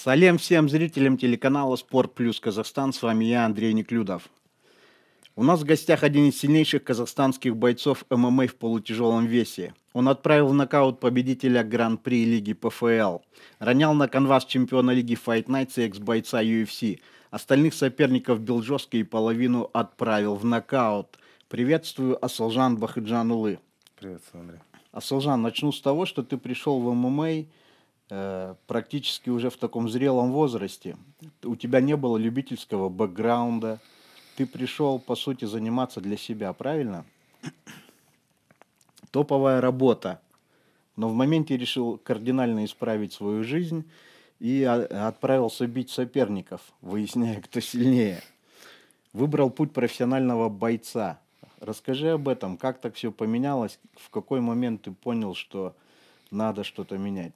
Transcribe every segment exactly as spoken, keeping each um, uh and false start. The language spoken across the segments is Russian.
Салем всем зрителям телеканала «Спорт Плюс Казахстан». С вами я, Андрей Неклюдов. У нас в гостях один из сильнейших казахстанских бойцов ММА в полутяжелом весе. Он отправил в нокаут победителя Гран-при лиги ПФЛ. Ронял на канвас чемпиона лиги Fight Nights и экс-бойца ю эф си. Остальных соперников бил жестко и половину отправил в нокаут. Приветствую, Асылжан Бахыджанулы. Приветствую, Андрей. Асылжан, начну с того, что ты пришел в ММА э, практически уже в таком зрелом возрасте. У тебя не было любительского бэкграунда. Ты пришел, по сути, заниматься для себя, правильно? Топовая работа. Но в моменте решил кардинально исправить свою жизнь и а- отправился бить соперников, выясняя, кто сильнее. Выбрал путь профессионального бойца. Расскажи об этом, как так все поменялось, в какой момент ты понял, что надо что-то менять?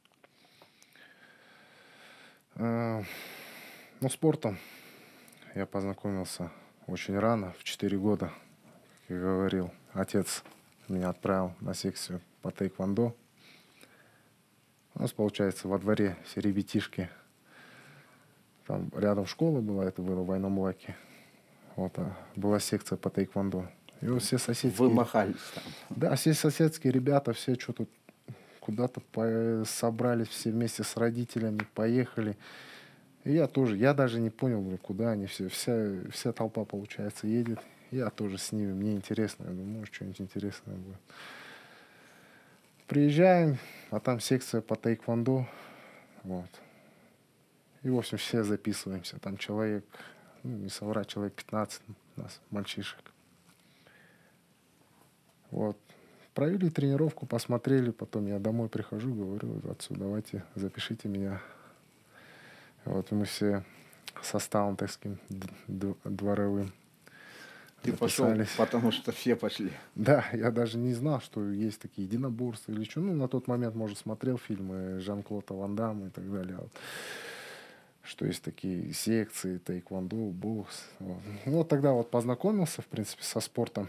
Э, Ну, спортом я познакомился очень рано, в четыре года, как я говорил. Отец меня отправил на секцию по тейквондо. У нас, получается, во дворе все ребятишки. Там рядом школа была, это было в Айнамлаке. Вот, а была секция по тейквондо. И вот все соседские... Вы махались там. Да, все соседские ребята, все что-то куда-то по- собрались все вместе с родителями, поехали. И я тоже, я даже не понял, блин, куда они все, вся, вся толпа, получается, едет. Я тоже с ними, мне интересно, я думаю, может, что-нибудь интересное будет. Приезжаем, а там секция по тейквондо, вот. И, в общем, все записываемся. Там человек, ну, не соврать, человек пятнадцать у нас, мальчишек. Вот. Провели тренировку, посмотрели, потом я домой прихожу, говорю, отцу, давайте запишите меня. Вот мы все составом, так сказать, д- дворовым Ты пошел, записались. потому что все пошли. Да, я даже не знал, что есть такие единоборства или что. Ну, на тот момент, может, смотрел фильмы Жан-Клода Ван Дамма и так далее. Вот. Что есть такие секции, тейквондо, бокс. Вот. Ну, вот тогда вот познакомился, в принципе, со спортом.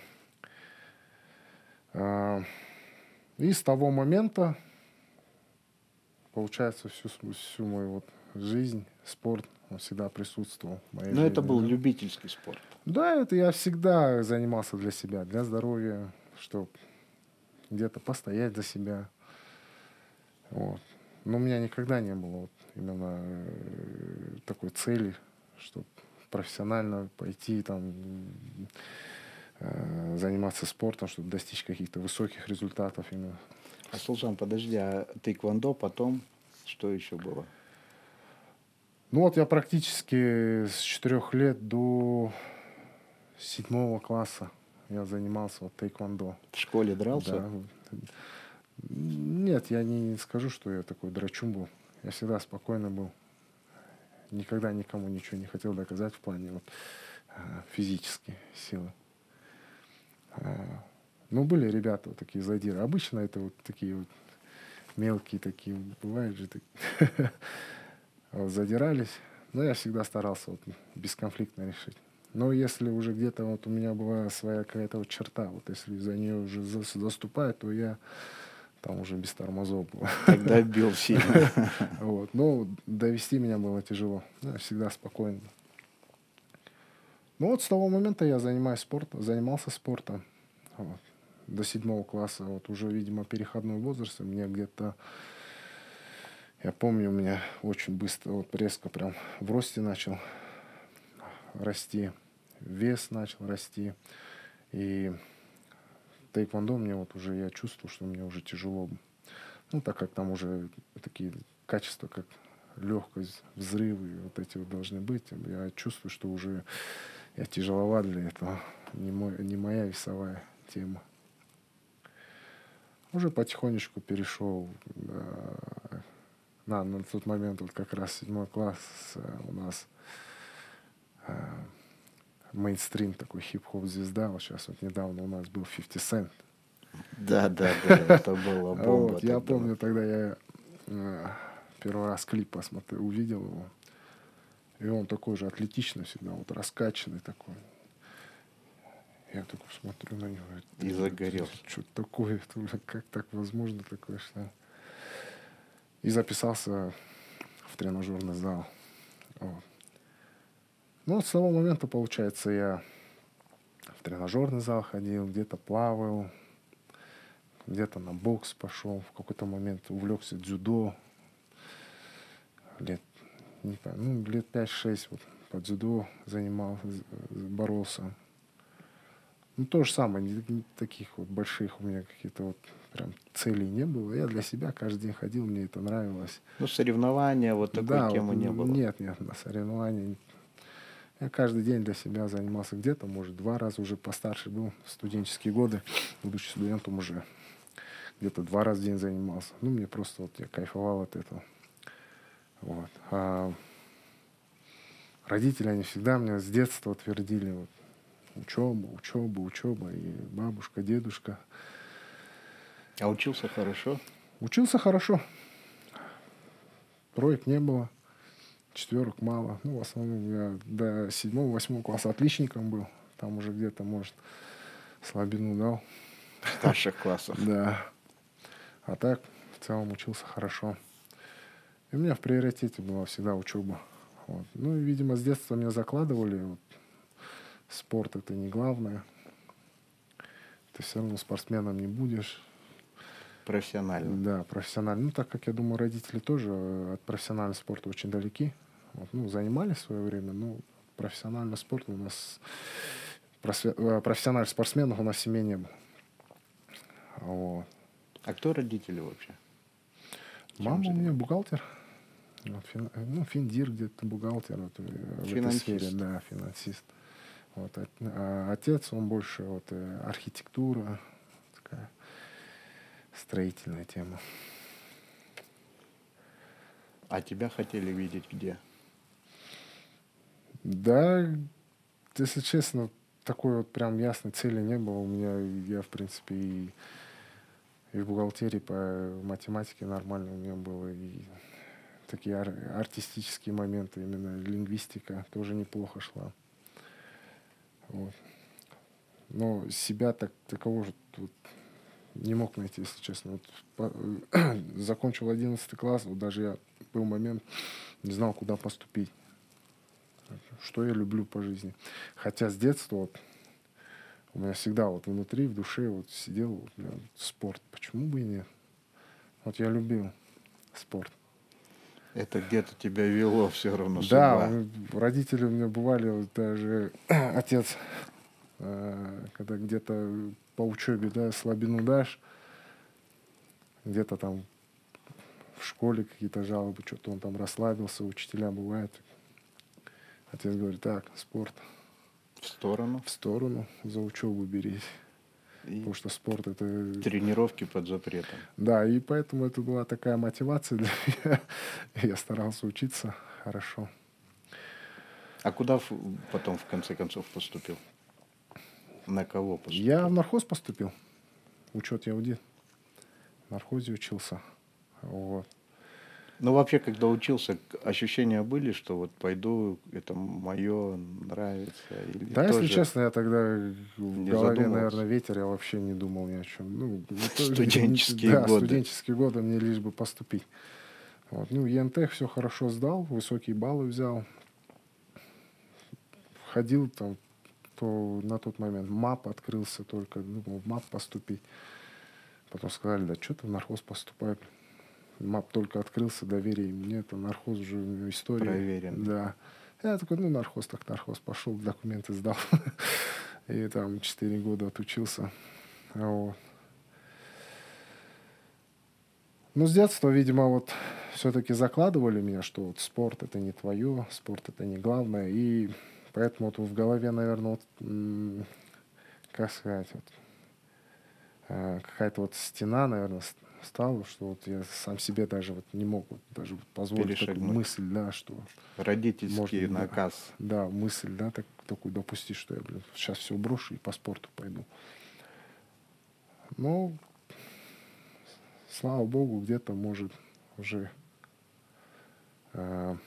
А, И с того момента, получается, всю, с- всю мою вот жизнь, спорт, он всегда присутствовал в моей Но жизни. это был да. любительский спорт. Да, это я всегда занимался для себя, для здоровья, чтобы где-то постоять за себя. Вот. Но у меня никогда не было вот именно э, такой цели, чтобы профессионально пойти там э, заниматься спортом, чтобы достичь каких-то высоких результатов именно. Асылжан, подожди, а тейквондо потом, что еще было? Ну вот я практически с четырех лет до седьмого класса я занимался вот тейквондо. В школе дрался? Да. Нет, я не скажу, что я такой драчун был. Я всегда спокойно был. Никогда никому ничего не хотел доказать в плане вот, а, физической силы. А, Ну, были ребята вот такие задиры. Обычно это вот такие вот мелкие такие, бывает же, так- вот, задирались. Но я всегда старался вот бесконфликтно решить. Но если уже где-то вот у меня была своя какая-то вот черта, вот если за нее уже зас- заступает, то я там уже без тормозов был. Тогда бил сильно. Вот. Но довести меня было тяжело. Я всегда спокойно. Ну вот с того момента я занимаюсь спортом, занимался спортом. Вот. До седьмого класса. Вот уже, видимо, переходной возраст. У меня где-то, я помню, у меня очень быстро, вот резко прям в росте начал расти. Вес начал расти. И тейквондо мне вот уже, я чувствовал, что мне уже тяжело. Ну, так как там уже такие качества, как легкость, взрывы, вот эти вот должны быть. Я чувствую, что уже я тяжеловат для этого. Не, мой, не моя весовая тема. Уже потихонечку перешел э, на, на тот момент, вот как раз седьмой класс э, у нас э, мейнстрим такой хип-хоп звезда. Вот сейчас вот недавно у нас был фифти Cent. Да, да, да, это была бомба. Вот, я тогда. помню, тогда я э, первый раз клип посмотрел, увидел его. И он такой же атлетичный всегда, вот раскачанный такой. Я такой смотрю на него. И загорел. Что такое? Как так возможно такое, что... И записался в тренажерный зал. Вот. Ну, с того момента, получается, я в тренажерный зал ходил, где-то плавал, где-то на бокс пошел. В какой-то момент увлекся дзюдо. Лет, не помню, ну, лет пять-шесть вот по дзюдо занимался, боролся. Ну, то же самое, не, не таких вот больших у меня каких-то вот прям целей не было. Я для себя каждый день ходил, мне это нравилось. Ну, соревнования, вот такой Да, темы вот, не было. нет, нет, на соревнований. Я каждый день для себя занимался где-то, может, два раза уже постарше был, в студенческие годы, будучи студентом уже где-то два раза в день занимался. Ну, мне просто вот я кайфовал от этого. Вот. А родители, они всегда мне с детства твердили, вот, учеба, учеба, учеба, и бабушка, дедушка. А учился хорошо? Учился хорошо. Троек не было. Четверок мало. Ну, в основном я до седьмого-восьмого класса отличником был. Там уже где-то, может, слабину дал. В старших классах? Да. А так, в целом, учился хорошо. И у меня в приоритете была всегда учеба. Вот. Ну, и, видимо, с детства меня закладывали. Вот, спорт — это не главное. Ты все равно спортсменом не будешь. Профессионально? Да, профессионально. Ну, так как, я думаю, родители тоже от профессионального спорта очень далеки. Вот, ну, занимались в свое время, но профессиональный спорт у нас, профессиональных спортсменов у нас в семье не было. Вот. А кто родители вообще? Чем Мама у меня занимаются? бухгалтер. Вот, фин, ну, финдир где-то, бухгалтер вот, в этой сфере, да, финансист. Вот, а, а отец, он больше вот, архитектура, такая строительная тема. А тебя хотели видеть где? Да, если честно, такой вот прям ясной цели не было. У меня, я, в принципе, и, и в бухгалтерии по математике нормально у меня было, и такие ар- артистические моменты, именно лингвистика тоже неплохо шла. Вот. Но себя так, такового же вот, не мог найти, если честно. Вот, по, закончил одиннадцатый класс, вот даже я был момент, не знал, куда поступить. Что я люблю по жизни. Хотя с детства вот, у меня всегда вот внутри, в душе вот сидел вот, вот, спорт. Почему бы и нет? Вот я любил спорт. Это где-то тебя вело все равно Да, судьба. родители у меня бывали, вот даже отец, э, когда где-то по учебе, да, слабину дашь, где-то там в школе какие-то жалобы, что-то он там расслабился, учителя бывают. Отец говорит: так, спорт В сторону. в сторону, за учебу берись. И Потому что спорт — это... тренировки под запретом. Да, и поэтому это была такая мотивация для меня. Я старался учиться хорошо. А куда в- потом в конце концов поступил? На кого поступил? Я в нархоз поступил. Учет я аудит. В нархозе учился. Вот. Ну, вообще, когда учился, к- ощущения были, что вот пойду, это мое, нравится? Или Да, если тоже честно, я тогда в не голове, задумывался? наверное, ветер, я вообще не думал ни о чем. Ну, не то- не- Студенческие да, годы. студенческие годы, мне лишь бы поступить. Вот. Ну, ЕНТ все хорошо сдал, высокие баллы взял. Ходил там, то на тот момент МАП открылся только, думал, в МАП поступить. Потом сказали: да что ты в нархоз поступай. МАП только открылся, доверие мне, это нархоз уже у него история. Проверенный. Да. Я такой, ну, нархоз так нархоз, пошел, документы сдал. И там четыре года отучился. Вот. Ну, с детства, видимо, вот все-таки закладывали меня, что вот спорт — это не твое, спорт — это не главное. И поэтому вот в голове, наверное, вот, м, как сказать, вот, э, какая-то вот стена, наверное, с- стала, что вот я сам себе даже вот не мог вот даже вот позволить такую Перешагнуть. мысль, да, что Родительский можно, да, наказ. да, мысль, да, так, такую допустить, что я, блин, сейчас все брошу и по спорту пойду. Ну, слава богу, где-то, может, уже, э,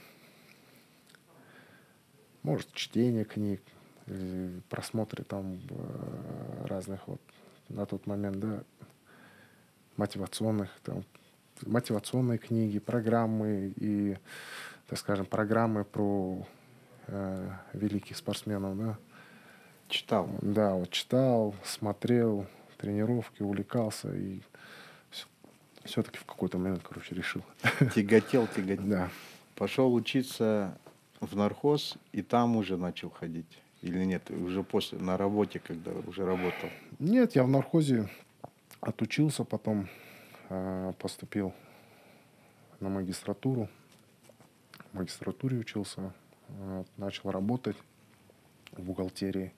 может, чтение книг, или просмотры там э, разных вот на тот момент, да, мотивационных там мотивационные книги, программы и, так скажем, программы про э, великих спортсменов, да. Читал. Да, вот читал, смотрел тренировки, увлекался и все-таки в какой-то момент, короче, решил. Тяготел, тяготел. Да. Пошел учиться в нархоз и там уже начал ходить. Или нет, уже после, на работе, когда уже работал? Нет, я в нархозе отучился, потом э, поступил на магистратуру. В магистратуре учился, э, начал работать в бухгалтерии.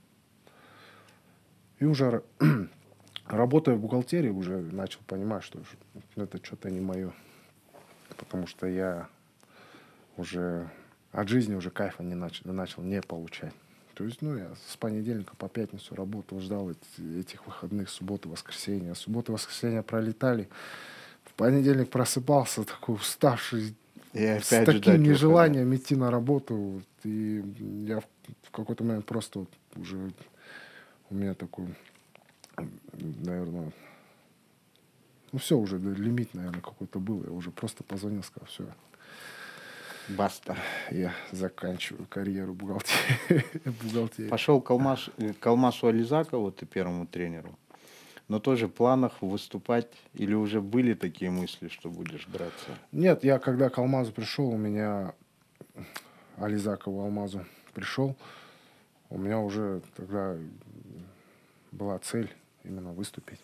И уже работая в бухгалтерии, уже начал понимать, что это что-то не мое. Потому что я уже от жизни уже кайфа не начал, начал не получать. То есть, ну, я с понедельника по пятницу работал, ждал эти, этих выходных, субботы, воскресенья. Субботы, воскресенья пролетали. В понедельник просыпался такой уставший, И с опять таким ждать нежеланием идти на работу. И я в, в какой-то момент просто вот уже у меня такой, наверное, ну все, уже да, лимит, наверное, какой-то был. Я уже просто позвонил, сказал, все, баста. я заканчиваю карьеру бухгалтерии. Пошел к Алмаз, к Алмазу Ализакову, ты первому тренеру. Но тоже в планах выступать, или уже были такие мысли, что будешь драться? Нет, я когда к Алмазу пришел, у меня Ализакову Алмазу пришел, у меня уже тогда была цель именно выступить.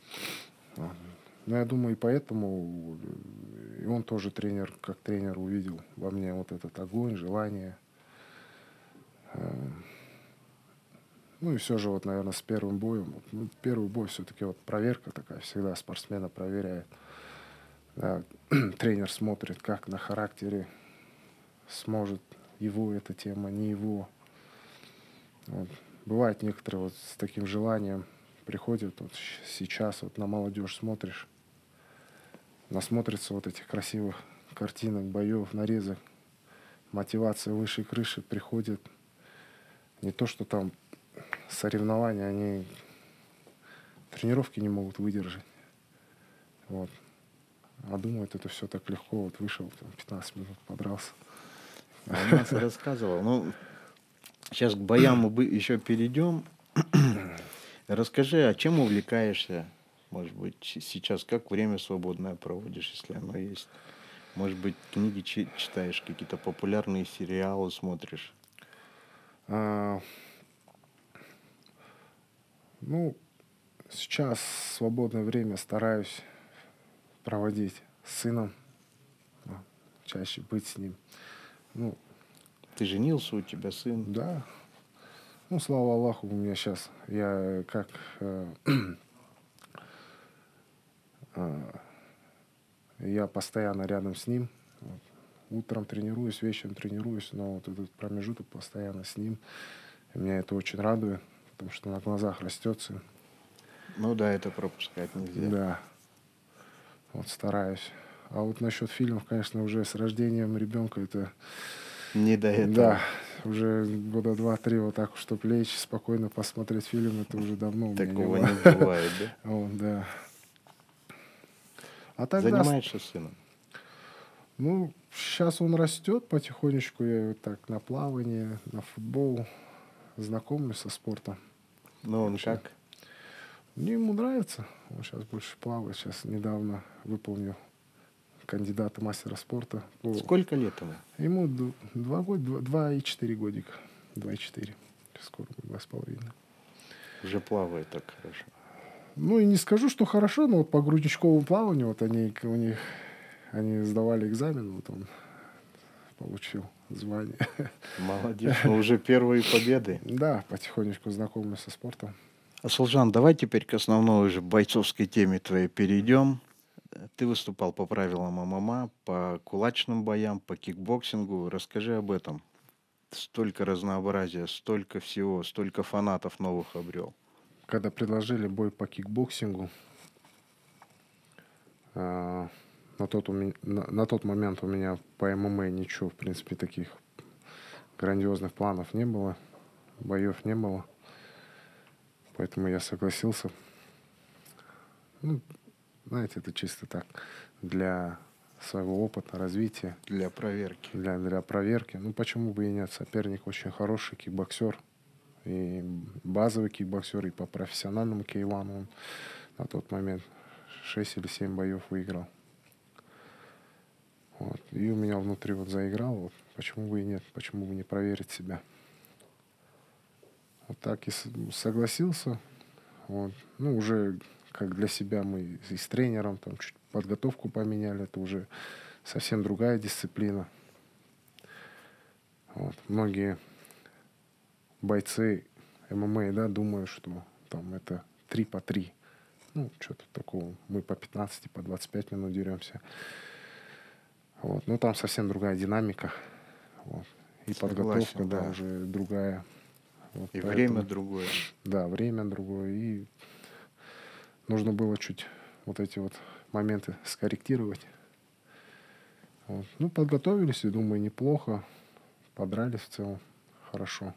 Но я думаю, и поэтому и он тоже тренер, как тренер увидел во мне вот этот огонь, желание. Ну и все же вот, наверное, с первым боем. Ну, первый бой все-таки вот проверка такая, всегда спортсмена проверяет. Да, тренер смотрит, как на характере сможет его эта тема, не его. Вот. Бывает некоторые вот с таким желанием приходят, вот сейчас вот на молодежь смотришь, насмотрится вот этих красивых картинок, боев, нарезок, мотивация выше крыши, приходит. Не то, что там соревнования, они тренировки не могут выдержать. Вот. А думают, это все так легко. Вот вышел, там, пятнадцать минут подрался. Он нас рассказывал. Ну, сейчас к боям мы еще перейдем. Расскажи, а чем увлекаешься? Может быть, сейчас как время свободное проводишь, если оно есть? Может быть, книги читаешь, какие-то популярные сериалы смотришь? А, ну, сейчас свободное время стараюсь проводить с сыном, чаще быть с ним. Ну, ты женился, у тебя сын? Да. Ну, слава Аллаху, у меня сейчас, я как э, э, я постоянно рядом с ним. Вот. Утром тренируюсь, вечером тренируюсь, но вот этот промежуток постоянно с ним. И меня это очень радует, потому что на глазах растет сын. Ну да, это пропускать нельзя. Да. Вот стараюсь. А вот насчет фильмов, конечно, уже с рождением ребенка это... Не до этого. Да, уже года два-три вот так, чтобы лечь, спокойно посмотреть фильм, это уже давно у меня Такого не было. не бывает, да? Вот, да. А тогда... Занимаешься сыном? Ну, сейчас он растет потихонечку, я его так на плавание, на футбол знакомлюсь со спортом. Ну, он как? Мне ему нравится, он сейчас больше плавает, сейчас недавно выполнил кандидата мастера спорта. Сколько лет ему? Ему два года, два, два и четыре годика. Два и четыре. Скоро будет два с половиной. Уже плавает так хорошо. Ну и не скажу, что хорошо, но вот по грудничковому плаванию, вот они у них, они сдавали экзамен, вот он получил звание. Молодец, ну уже первые победы. Да, потихонечку знакомлюсь со спортом. Асылжан, давай теперь к основной уже бойцовской теме твоей перейдем. Ты выступал по правилам ММА, по кулачным боям, по кикбоксингу. Расскажи об этом. Столько разнообразия, столько всего, столько фанатов новых обрел. Когда предложили бой по кикбоксингу, а, на, тот у меня, на, на тот момент у меня по ММА ничего, в принципе, таких грандиозных планов не было, боев не было. Поэтому я согласился. Ну, знаете, это чисто так, для своего опыта, развития. Для проверки. Для, для проверки. Ну, почему бы и нет? Соперник очень хороший кикбоксер. И базовый кикбоксер, и по профессиональному кей один он на тот момент шесть или семь боев выиграл. Вот. И у меня внутри вот заиграл, вот, почему бы и нет, почему бы не проверить себя. Вот так и согласился. Вот. Ну, уже как для себя мы и с тренером там чуть подготовку поменяли, это уже совсем другая дисциплина. Вот. Многие бойцы эм эм а, да, думают, что там это три по три. Ну, что-то такого. Мы по пятнадцать, по двадцать пять минут деремся. Вот. Но там совсем другая динамика. Вот. И Согласен, подготовка, да, да, уже другая. Вот и поэтому, время другое. Да, время другое. И нужно было чуть вот эти вот моменты скорректировать. Вот. Ну, подготовились, и думаю, неплохо. Подрались в целом хорошо.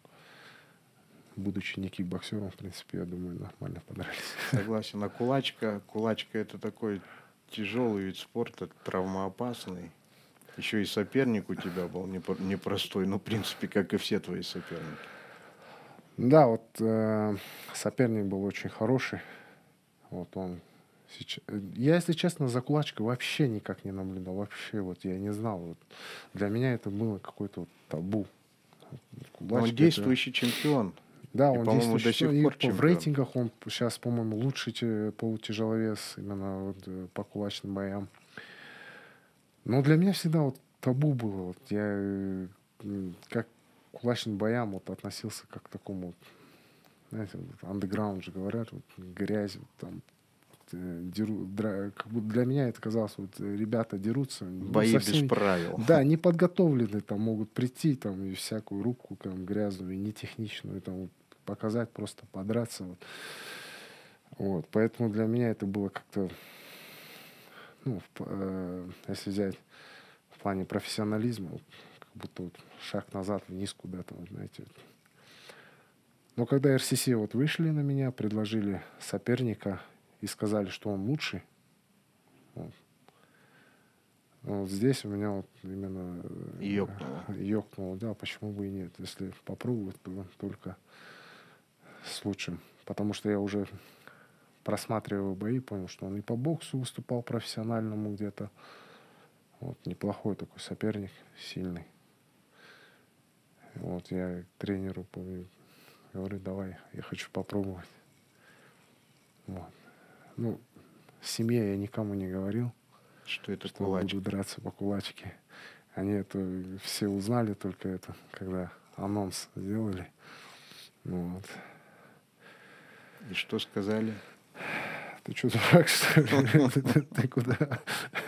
Будучи не кикбоксером, в принципе, я думаю, нормально подрались. Согласен. А кулачка, кулачка это такой тяжелый вид спорта, травмоопасный. Еще и соперник у тебя был непростой, ну, в принципе, как и все твои соперники. Да, вот э, соперник был очень хороший. Вот он сейчас... Я, если честно, за кулачкой вообще никак не наблюдал. Вообще, вот я не знал. Вот. Для меня это было какое-то вот табу. Но он действующий это... чемпион. Да, и, он по-моему, до сих пор и чемпион. В рейтингах он сейчас, по-моему, лучший полутяжеловес именно вот по кулачным боям. Но для меня всегда вот табу было. Вот я как к кулачным боям вот относился как к такому, знаете, вот, андеграунд же говорят, вот, грязь, вот, там, деру, дра, как будто для меня это казалось, вот ребята дерутся. Бои ну, совсем, без правил. Да, неподготовленные там могут прийти там и всякую рубку там грязную, и нетехничную там вот, показать, просто подраться. Вот. Вот. Поэтому для меня это было как-то, ну, в, э, если взять в плане профессионализма, вот, как будто вот шаг назад, вниз куда-то, вот, знаете. Вот. Но когда эр си си вот вышли на меня, предложили соперника и сказали, что он лучший, вот, вот здесь у меня вот именно ёкнуло. ёкнуло, да, почему бы и нет. Если попробовать, то только с лучшим. Потому что я уже просматривал бои, понял, что он и по боксу выступал профессиональному где-то. Вот, неплохой такой соперник, сильный. Вот я тренеру, помню, говорю, давай, я хочу попробовать. Вот. Ну, в семье я никому не говорил, что это что кулачка. буду драться по кулачке. Они это все узнали только это, когда анонс сделали. Вот. И что сказали? Ты что, дурак, что ли? Ты куда?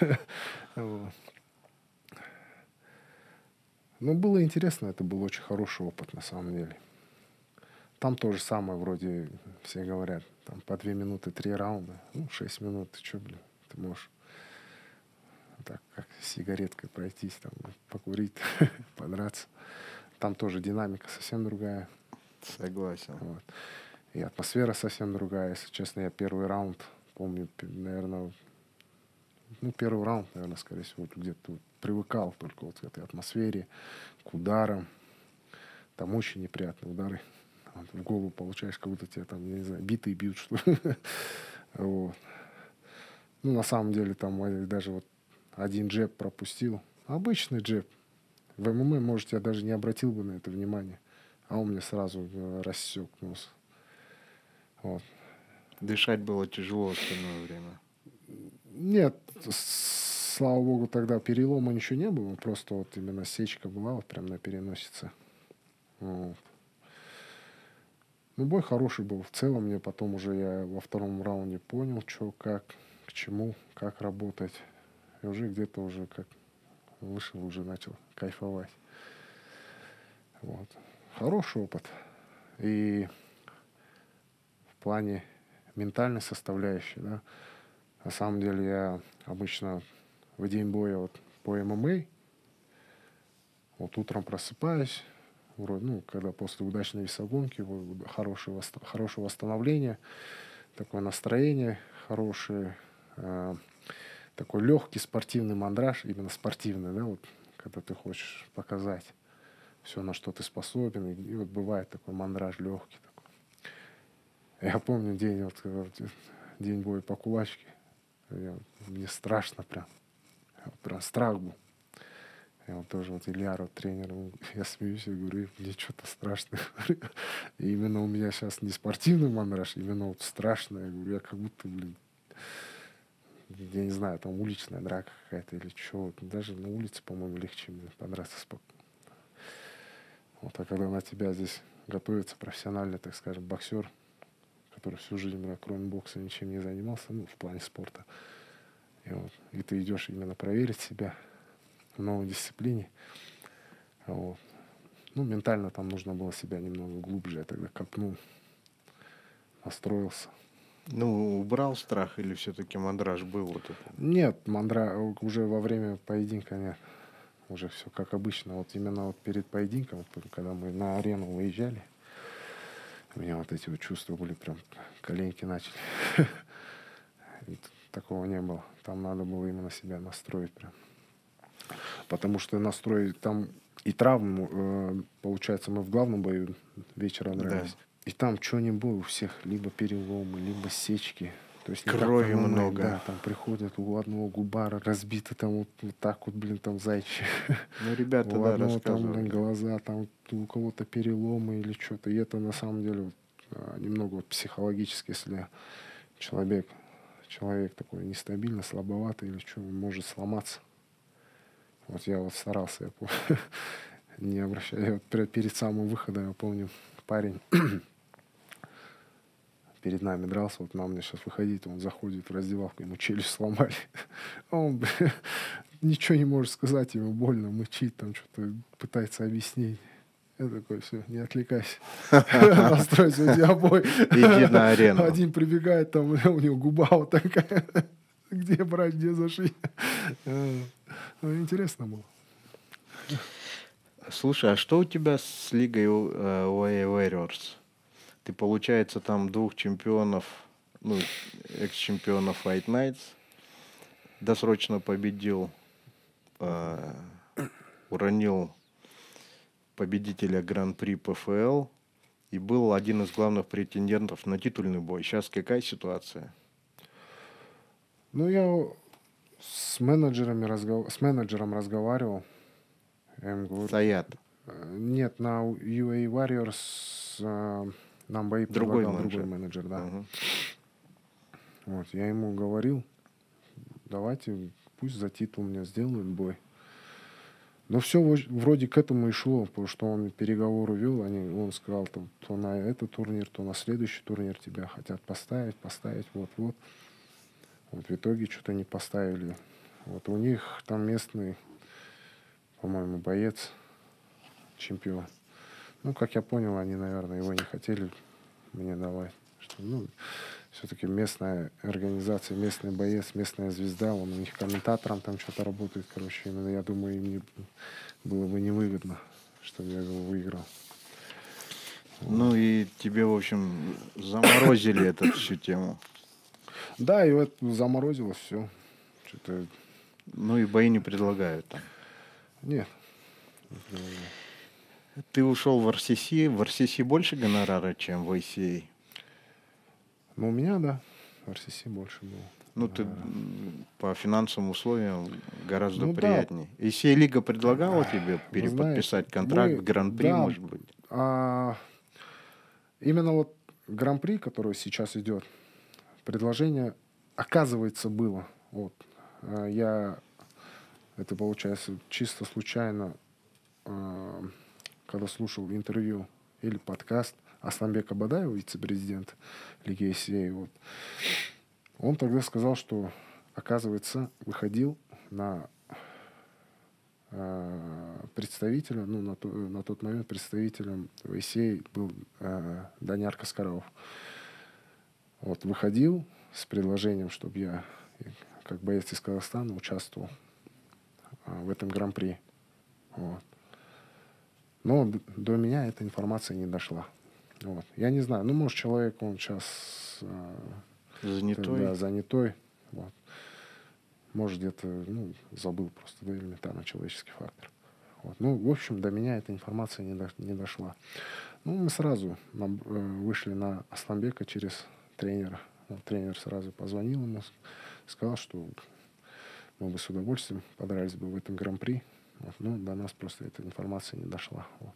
Ну, было интересно, это был очень хороший опыт, на самом деле. Там то же самое, вроде, все говорят, там по две минуты, три раунда. Ну, шесть минут, ты что, блин, ты можешь так, как с сигареткой пройтись, там, покурить, подраться. Там тоже динамика совсем другая. Согласен. Вот. И атмосфера совсем другая. Если честно, я первый раунд помню, наверное, ну, первый раунд, наверное, скорее всего, где-то вот привыкал только вот к этой атмосфере, к ударам. Там очень неприятные удары. Вот, в голову получаешь, как будто тебя там, я не знаю, битые бьют, что ли. Вот. Ну, на самом деле, там даже вот один джеб пропустил. Обычный джеб. В эм эм а, может, я даже не обратил бы на это внимание. А он мне сразу рассек нос. Вот. Дышать было тяжело в остальное время. Нет, слава богу, тогда перелома ничего не было. Просто вот именно сечка была вот прям на переносице. Вот. Ну, бой хороший был. В целом, мне потом уже я во втором раунде понял, что, как, к чему, как работать. И уже где-то уже как вышел, уже начал кайфовать. Вот. Хороший опыт. И в плане ментальной составляющей, да, на самом деле я обычно в день боя вот по эм эм а вот утром просыпаюсь, вроде, ну, когда после удачной весогонки, хорошее, хорошее восстановление, такое настроение хорошее, э, такой легкий спортивный мандраж, именно спортивный, да, вот, когда ты хочешь показать все, на что ты способен, и, и вот бывает такой мандраж легкий такой. Я помню день, вот, вот день боя по кулачке, я, мне страшно прям, вот, прям страх был. Я вот тоже вот Илья, вот тренер, я смеюсь, я говорю, мне что-то страшно. И именно у меня сейчас не спортивный мандраж, именно вот страшно. Я говорю, я как будто, блин, я не знаю, там уличная драка какая-то или что. Даже на улице, по-моему, легче мне подраться спокойно. Вот, а когда на тебя здесь готовится профессиональный, так скажем, боксер, который всю жизнь, да, кроме бокса, ничем не занимался, ну, в плане спорта, и, вот, и ты идешь именно проверить себя в новой дисциплине. Вот. Ну, ментально там нужно было себя немного глубже. Я тогда копнул, настроился. Ну, убрал страх или все-таки мандраж был вот это? Нет, мандра уже во время поединка нет. Уже все как обычно. Вот именно вот перед поединком, когда мы на арену выезжали, у меня вот эти вот чувства были, прям коленки начали. Такого не было. Там надо было именно себя настроить прям. Потому что настроить там и травму, э, получается, мы в главном бою вечером дрались. Да. И там что-нибудь у всех, либо переломы, либо сечки. То есть крови много. Да, там приходят, у одного губа разбиты, там вот, вот так вот, блин, там зайчи. Ну, ребята, у да, одного там, рассказывали. блин, глаза, там у кого-то переломы или что-то. И это на самом деле вот, немного вот психологически, если человек, человек такой нестабильный, слабоватый или что, может сломаться. Вот я вот старался, я помню, не обращаю. Я вот перед самым выходом, я помню, парень перед нами дрался, вот нам мне сейчас выходить, он заходит в раздевалку, ему челюсть сломали. Он, бля, ничего не может сказать, ему больно, мычит, там что-то пытается объяснить. Я такой, все, не отвлекайся. Настройся, у тебя бой. Иди на арену. Один прибегает, там у него губа вот такая. Где брать, где зашить. Ну, интересно было. Слушай, а что у тебя с лигой Way Warriors? Ты, получается, там двух чемпионов, ну, экс-чемпионов Fight Nights досрочно победил, э, уронил победителя Гран-при ПФЛ и был один из главных претендентов на титульный бой. Сейчас какая ситуация? Ну, я с менеджерами разгов... с менеджером разговаривал. Я им говорю... Саят. Нет, на ю эй Warriors э, нам бои другой предлагал менеджер. другой менеджер, да. Угу. Вот, я ему говорил, давайте, пусть за титул мне сделают бой. Но все вроде к этому и шло, потому что он переговоры вел, они, он сказал, то, то на этот турнир, то на следующий турнир тебя хотят поставить, поставить, вот-вот. Вот в итоге что-то не поставили. Вот у них там местный, по-моему, боец, чемпион. Ну, как я понял, они, наверное, его не хотели мне давать. Что, ну, все-таки местная организация, местный боец, местная звезда, он у них комментатором там что-то работает, короче, именно, я думаю, им не, было бы невыгодно, чтобы я его выиграл. Ну и тебе, в общем, заморозили эту всю тему. Да, и вот заморозилось все. Что-то... Ну и бои не предлагают там. Нет. Ты ушел в ар си си. В ар си си больше гонорара, чем в эй си эй? Ну, у меня, да. В ар си си больше было. Ну, ты по финансовым условиям гораздо ну, приятнее. Да. эй си эй Лига предлагала тебе переподписать знаете, контракт, мы, гран-при, да, может быть? А, именно вот гран-при, который сейчас идет, предложение, оказывается, было. Вот. Я, это получается, чисто случайно, когда слушал интервью или подкаст Асланбека Бадаева, вице-президент Лиги эй си эй, вот, он тогда сказал, что, оказывается, выходил на э, представителя, ну, на, то, на тот момент представителем эй си эй был э, Даниар Каскаров. Вот, выходил с предложением, чтобы я, как боец из Казахстана, участвовал э, в этом гран-при. Вот. Но до меня эта информация не дошла. Вот. Я не знаю, ну, может, человек, он сейчас... Э, занятой. Да, занятой. Вот. Может, где-то, ну, забыл просто, да, элементарно человеческий фактор. Вот. Ну, в общем, до меня эта информация не, до, не дошла. Ну, мы сразу нам, э, вышли на Асланбека через тренера. Вот, тренер сразу позвонил ему, сказал, что мы бы с удовольствием подрались бы в этом гран-при. Вот. Ну, до нас просто эта информация не дошла. Вот.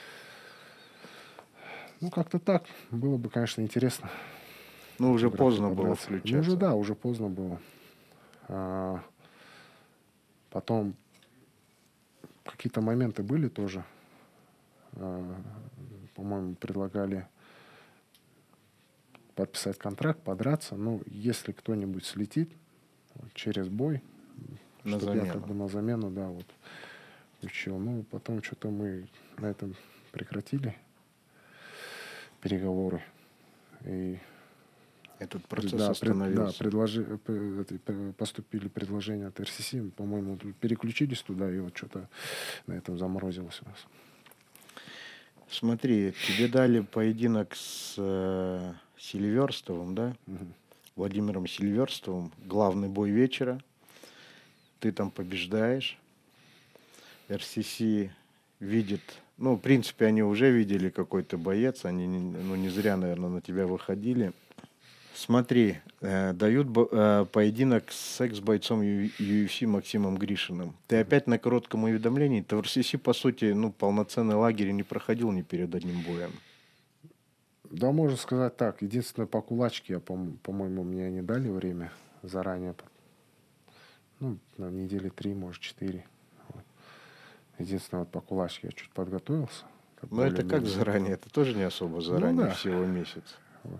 Ну, как-то так. Было бы, конечно, интересно. Ну, уже поздно было включаться. Ну, уже, да, уже поздно было. А, потом какие-то моменты были тоже. А, по-моему, предлагали подписать контракт, подраться. Ну, если кто-нибудь слетит вот, через бой, На чтобы замену. я как бы на замену, да, вот, включил. Ну, потом что-то мы на этом прекратили переговоры. И Этот процесс да, пред, да, остановился. предложи, п- поступили предложения от эр си си, по-моему, переключились туда, и вот что-то на этом заморозилось у нас. Смотри, тебе дали поединок с э, Сильверстовым, да? Мгм. Владимиром Сильверстовым. Главный бой вечера. Ты там побеждаешь. эр си си видит... Ну, в принципе, они уже видели, какой ты боец. Они, не- ну, не зря, наверное, на тебя выходили. Смотри, э, дают бо- э, поединок с экс-бойцом ю эф си Максимом Гришиным. Ты опять на коротком уведомлении. Ты в эр си си, по сути, ну, полноценный лагерь не проходил ни перед одним боем. Да, можно сказать так. Единственное, по кулачке, я, по- по-моему, мне не дали время заранее. Ну, на недели три, может, четыре. Вот. Единственное, вот по кулачке я чуть подготовился. Так Но это как более-менее. заранее? Это тоже не особо Ну заранее, да. всего месяц. Вот.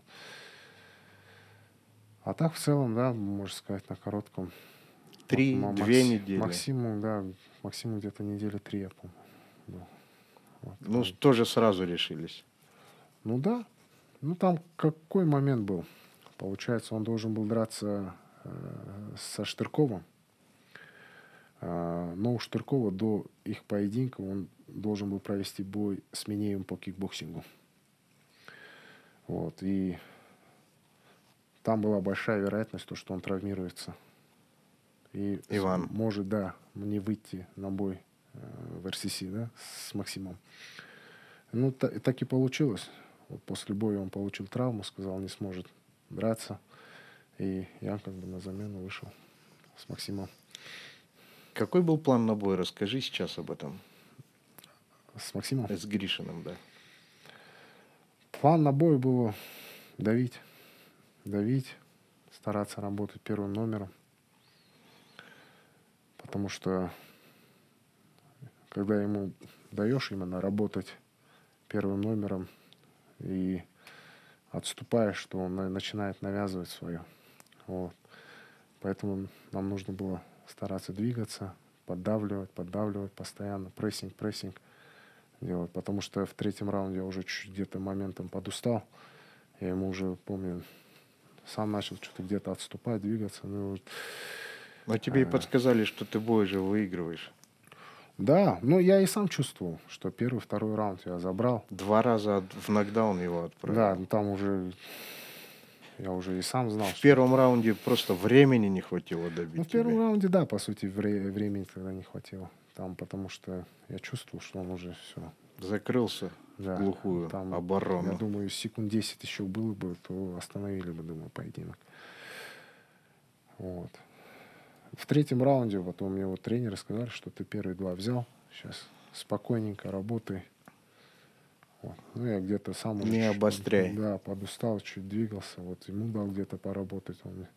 А так в целом, да, можно сказать, на коротком. Три, Ма- две макси- недели. Максимум, да, максимум где-то недели три, я помню. был. Вот. Ну, Он- тоже сразу решились. Ну да. Ну там какой момент был? Получается, он должен был драться э, со Штырковым. А, но у Штыркова до их поединка он должен был провести бой с Минеевым по кикбоксингу. Вот. И там была большая вероятность, то, что он травмируется. И Иван. может, да, не выйти на бой э, в эр си си, да, с Максимом. Ну, та- так и получилось. Вот после боя он получил травму, сказал, не сможет драться. И я как бы на замену вышел с Максимом. Какой был план на бой? Расскажи сейчас об этом. С Максимом. С Гришиным, да. План на бой был давить. Давить, стараться работать первым номером. Потому что когда ему даешь именно работать первым номером и отступаешь, то он на- начинает навязывать свое. Вот. Поэтому нам нужно было стараться двигаться, поддавливать, поддавливать постоянно, прессинг, прессинг делать. Потому что в третьем раунде я уже чуть где-то моментом подустал. Я ему уже, помню, сам начал что-то где-то отступать, двигаться. Ну, вот. Но тебе и А, подсказали, что ты бой уже выигрываешь. да, но я и сам чувствовал, что первый, второй раунд я забрал. Два раза от- в нокдаун его отправил. Да, ну там уже я уже и сам знал, В что... первом раунде просто времени не хватило добить Ну, в первом тебя. раунде, да, по сути, вре- времени тогда не хватило. Там, потому что я чувствовал, что он уже все. Закрылся Да, в глухую там, оборону. я думаю, секунд десять еще было бы, то остановили бы, думаю, поединок. Вот. В третьем раунде вот у меня вот тренеры сказали, что ты первые два взял, сейчас спокойненько работай. Вот. Ну, я где-то сам уже Не чуть-чуть обостряй. под- да, подустал, чуть двигался. Вот ему дал где-то поработать. Он... мне-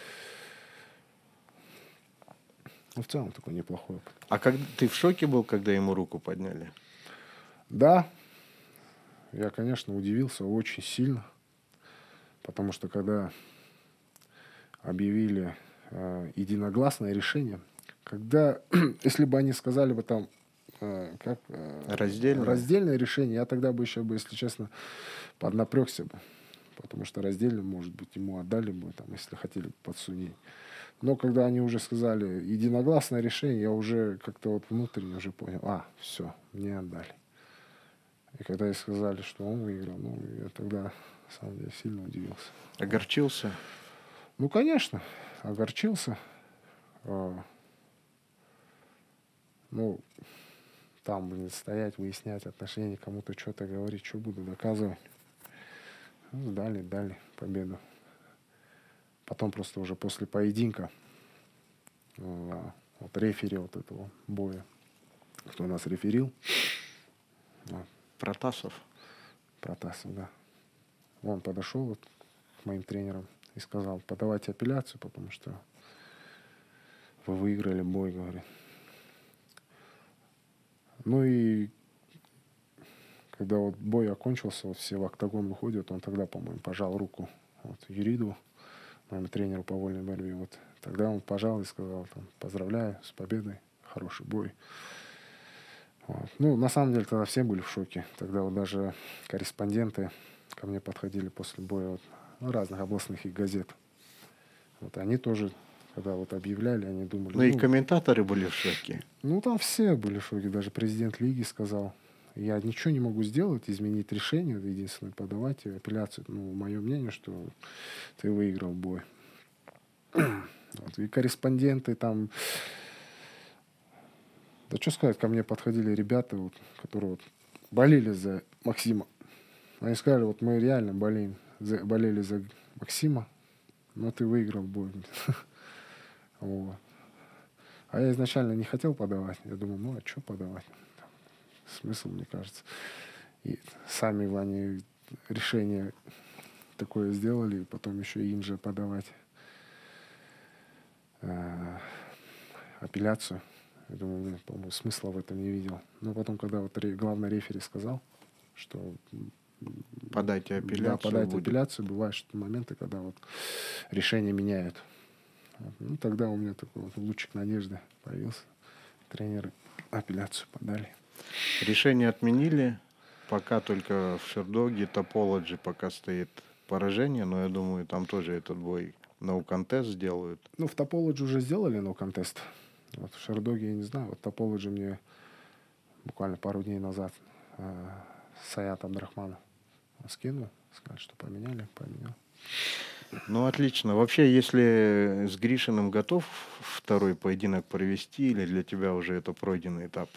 Ну, в целом такой неплохой опыт. А как ты в шоке был, когда ему руку подняли? Да, я, конечно, удивился очень сильно, потому что когда объявили э, единогласное решение, когда, если бы они сказали бы там, э, как э, Раздельное? раздельное решение, я тогда бы еще бы, если честно, поднапрягся бы, потому что раздельно, может быть, ему отдали бы, там, если хотели подсудить. Но когда они уже сказали единогласное решение, я уже как-то вот внутренне уже понял, а, все, мне отдали. И когда и сказали, что он выиграл, ну, я тогда, на самом деле, сильно удивился. Огорчился? Ну, конечно, огорчился. А, ну, там, блин, стоять, выяснять отношения, кому-то что-то говорить, что буду доказывать. Ну, дали, дали победу. Потом просто уже после поединка а, вот рефери вот этого боя, кто нас реферил, вот, Протасов. Протасов, да. Он подошел вот к моим тренерам и сказал: подавайте апелляцию, потому что вы выиграли бой, говорит. Ну и когда вот бой окончился, вот все в октагон выходят, он тогда, по-моему, пожал руку вот, Юриду, моему тренеру по вольной борьбе. Вот тогда он пожал и сказал: там, поздравляю с победой, хороший бой. Вот. Ну, на самом деле, тогда все были в шоке. Тогда вот даже корреспонденты ко мне подходили после боя вот, ну, разных областных и газет. Вот они тоже, когда вот объявляли, они думали... Ну, ну и комментаторы были в шоке. Ну, там все были в шоке. Даже президент лиги сказал: я ничего не могу сделать, изменить решение. Единственное, подавать апелляцию. Ну, мое мнение, что ты выиграл бой. Вот. И корреспонденты там... Да что сказать, ко мне подходили ребята, вот, которые вот болели за Максима. Они сказали: вот мы реально болеем, за, болели за Максима, но ты выиграл бой. Вот. А я изначально не хотел подавать. Я думал, ну а что подавать? Смысл, мне кажется. И сами они решение такое сделали, и потом еще им же подавать э, апелляцию. Я думаю, нет, по-моему, смысла в этом не видел. Но потом, когда вот ре, главный рефери сказал, что Подайте апелляцию. Да, подайте будет. апелляцию, бывают что моменты, когда вот решение меняют. Вот. Ну, тогда у меня такой вот лучик надежды появился. Тренеры апелляцию подали. Решение отменили. Пока только в Шердоге, Топологи пока стоит поражение, но я думаю, там тоже этот бой no contest сделают. Ну, в Топологи уже сделали no contest. Вот в Шердоге я не знаю. Вот Топологи мне буквально пару дней назад э, Саят Абдрахманов скинул, сказали, что поменяли, поменял. Ну, отлично. Вообще, если с Гришиным готов второй поединок провести, или для тебя уже это пройденный этап?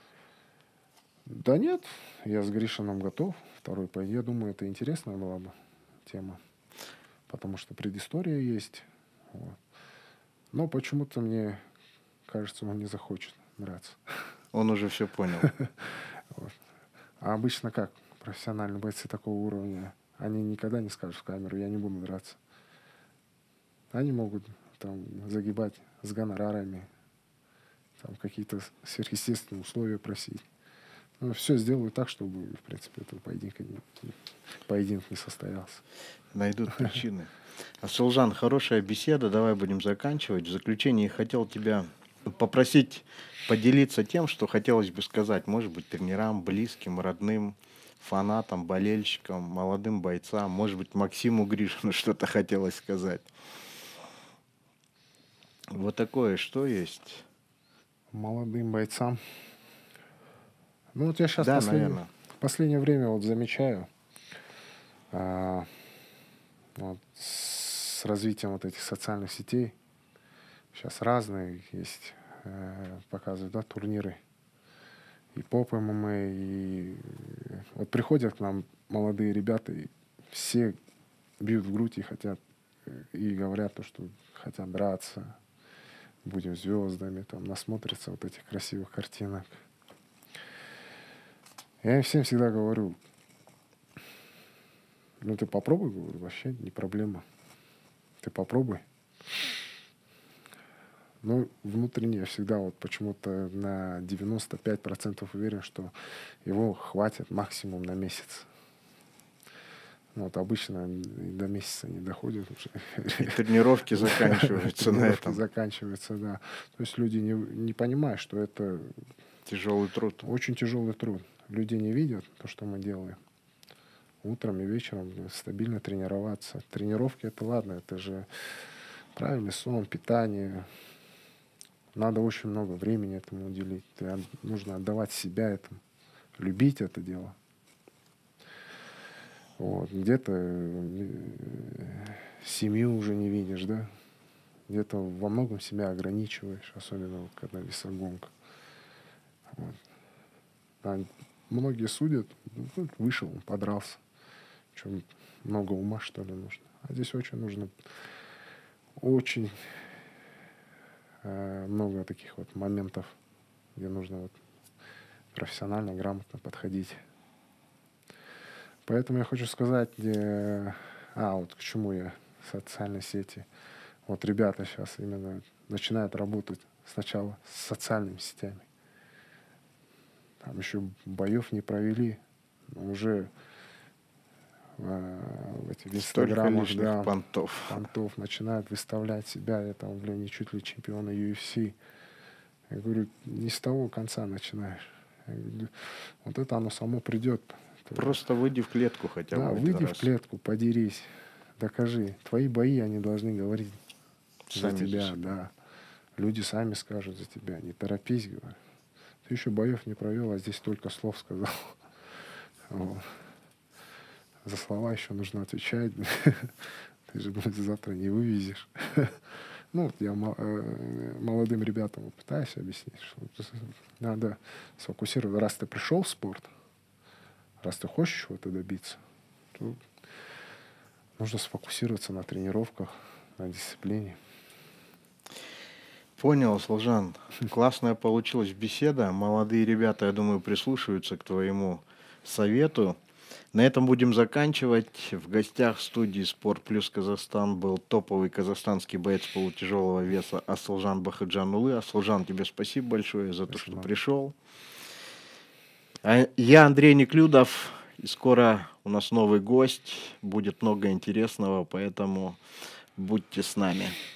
Да нет, я с Гришиным готов. Второй поединок. Я думаю, это интересная была бы тема. Потому что предыстория есть. Вот. Но почему-то мне кажется, он не захочет драться. Он уже все понял. Вот. А обычно как? Профессиональные бойцы такого уровня, они никогда не скажут в камеру: я не буду драться. Они могут там загибать с гонорарами, там какие-то сверхъестественные условия просить. Ну, все сделают так, чтобы, в принципе, этого поединка не, поединок не состоялся. Найдут причины. Асылжан, хорошая беседа, давай будем заканчивать. В заключение хотел тебя попросить поделиться тем, что хотелось бы сказать, может быть, тренерам, близким, родным, фанатам, болельщикам, молодым бойцам, может быть, Максиму Гришину что-то хотелось сказать. Вот такое, что есть? Молодым бойцам. Ну, вот я сейчас Да, последнее, наверное. в последнее время вот замечаю, а, вот, с развитием вот этих социальных сетей, сейчас разные есть, э, показывают, да, турниры. И поп ММА, и вот приходят к нам молодые ребята, и все бьют в грудь и хотят, и говорят то, что хотят драться, будем звездами, там, насмотрятся вот этих красивых картинок. Я им всем всегда говорю: ну ты попробуй, говорю, вообще не проблема. Ты попробуй. Но внутренне я всегда вот почему-то на девяносто пять процентов уверен, что его хватит максимум на месяц. Вот обычно до месяца не доходит уже. И тренировки заканчиваются на Тренировки этом. заканчиваются, да. То есть люди не, не понимают, что это Тяжелый труд. очень тяжелый труд. Люди не видят то, что мы делаем. Утром и вечером стабильно тренироваться. Тренировки — это ладно, это же правильный сон, питание. Надо очень много времени этому уделить. Нужно отдавать себя этому, любить это дело. Вот. Где-то семью уже не видишь, да? где-то во многом себя ограничиваешь, особенно вот когда весогонка. Вот. А многие судят, ну, вышел, он подрался. Что, много ума, что ли, нужно? А здесь очень нужно, очень э, много таких вот моментов, где нужно вот профессионально, грамотно подходить. Поэтому я хочу сказать, э, а вот к чему я, социальные сети. Вот ребята сейчас именно начинают работать сначала с социальными сетями. Там еще боев не провели, но уже э, в этих инстаграмах, да, понтов. понтов начинают выставлять себя. Я там, блин, не чуть ли чемпиона ю эф си. Я говорю, не с того конца начинаешь. Я говорю, вот это оно само придет. Просто выйди в клетку хотя бы. Да, выйди раз. в клетку, подерись, докажи. Твои бои, они должны говорить сами за тебя, за да. Люди сами скажут за тебя. Не торопись, говорю. Ты еще боев не провел, а здесь только слов сказал. Вот. За слова еще нужно отвечать. Ты же, блин, завтра не вывезешь. Ну, вот я молодым ребятам пытаюсь объяснить, что надо сфокусироваться. Раз ты пришел в спорт, раз ты хочешь чего-то добиться, то нужно сфокусироваться на тренировках, на дисциплине. Понял, Служан. Классная получилась беседа. Молодые ребята, я думаю, прислушиваются к твоему совету. На этом будем заканчивать. В гостях студии «Спорт плюс Казахстан» был топовый казахстанский боец полутяжелого веса Асылжан Бахаджанулы. Асылжан, тебе спасибо большое за то, что пришел. А я Андрей Неклюдов. И скоро у нас новый гость. Будет много интересного, поэтому будьте с нами.